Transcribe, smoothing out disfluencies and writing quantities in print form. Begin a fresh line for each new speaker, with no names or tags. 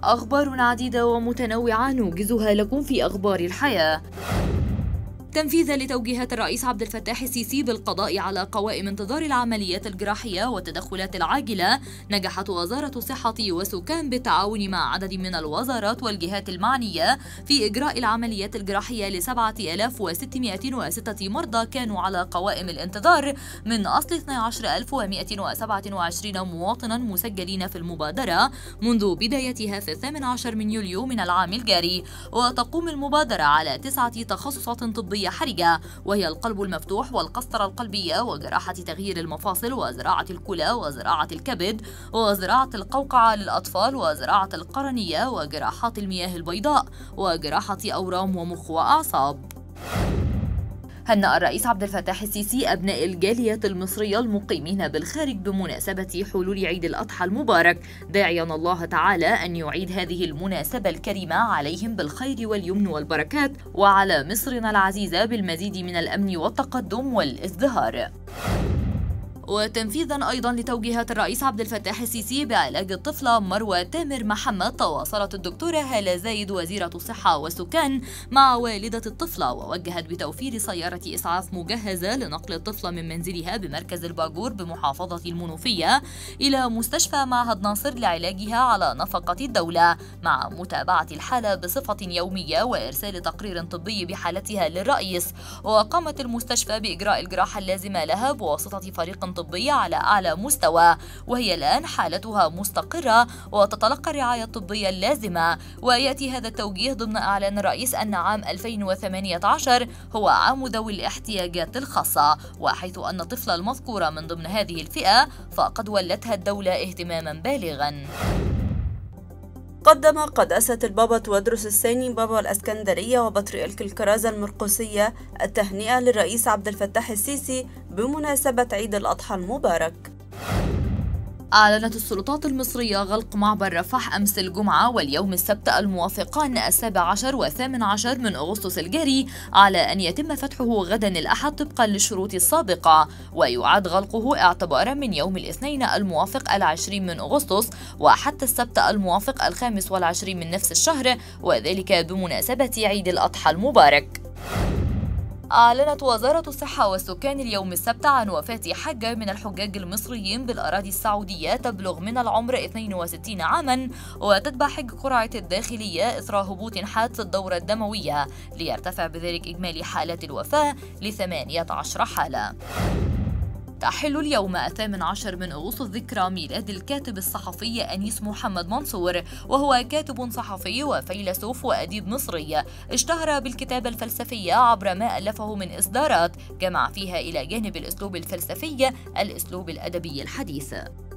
أخبار عديدة ومتنوعة نوجزها لكم في أخبار الحياة. تنفيذا لتوجيهات الرئيس عبد الفتاح السيسي بالقضاء على قوائم انتظار العمليات الجراحية والتدخلات العاجلة، نجحت وزارة الصحة وسكان بالتعاون مع عدد من الوزارات والجهات المعنية في إجراء العمليات الجراحية ل7606 مرضى كانوا على قوائم الانتظار من أصل 12127 مواطنا مسجلين في المبادرة منذ بدايتها في 18 من يوليو من العام الجاري. وتقوم المبادرة على 9 تخصصات طبية حرجة، وهي القلب المفتوح والقسطرة القلبية وجراحة تغيير المفاصل وزراعة الكلى وزراعة الكبد وزراعة القوقعة للأطفال وزراعة القرنية وجراحات المياه البيضاء وجراحة أورام ومخ وأعصاب. هنأ الرئيس عبد الفتاح السيسي أبناء الجاليات المصرية المقيمين بالخارج بمناسبة حلول عيد الأضحى المبارك، داعيا الله تعالى أن يعيد هذه المناسبة الكريمة عليهم بالخير واليمن والبركات، وعلى مصرنا العزيزة بالمزيد من الأمن والتقدم والازدهار. وتنفيذا أيضا لتوجيهات الرئيس عبد الفتاح السيسي بعلاج الطفلة مروة تامر محمد، تواصلت الدكتورة هالة زايد وزيرة الصحة والسكان مع والدة الطفلة، ووجهت بتوفير سيارة إسعاف مجهزة لنقل الطفلة من منزلها بمركز الباجور بمحافظة المنوفية إلى مستشفى معهد ناصر لعلاجها على نفقة الدولة، مع متابعة الحالة بصفة يومية وإرسال تقرير طبي بحالتها للرئيس. وقامت المستشفى بإجراء الجراحة اللازمة لها بواسطة فريق طبية على أعلى مستوى، وهي الآن حالتها مستقرة وتتلقى الرعاية الطبية اللازمة. ويأتي هذا التوجيه ضمن إعلان الرئيس أن عام 2018 هو عام ذوي الاحتياجات الخاصة، وحيث أن الطفلة المذكورة من ضمن هذه الفئة فقد ولتها الدولة اهتماما بالغا.
قدم قداسة البابا تودروس الثاني بابا الإسكندرية وبطريرك الكرازة المرقسية التهنئة للرئيس عبد الفتاح السيسي بمناسبة عيد الأضحى المبارك.
أعلنت السلطات المصرية غلق معبر رفح أمس الجمعة واليوم السبت الموافقان 17 و18 من أغسطس الجاري، على أن يتم فتحه غدا الأحد طبقا للشروط السابقة، ويعاد غلقه اعتبارا من يوم الاثنين الموافق 20 من أغسطس وحتى السبت الموافق 25 من نفس الشهر، وذلك بمناسبة عيد الأضحى المبارك. أعلنت وزارة الصحة والسكان اليوم السبت عن وفاة حجة من الحجاج المصريين بالأراضي السعودية تبلغ من العمر 62 عاما، وتتبع حج قرعة الداخلية إثر هبوط حاد في الدورة الدموية، ليرتفع بذلك إجمالي حالات الوفاة ل18 حالة. تحل اليوم 18 من أغسطس ذكرى ميلاد الكاتب الصحفي أنيس محمد منصور، وهو كاتب صحفي وفيلسوف وأديب مصري اشتهر بالكتابة الفلسفية عبر ما ألفه من إصدارات جمع فيها إلى جانب الأسلوب الفلسفي الأسلوب الأدبي الحديث.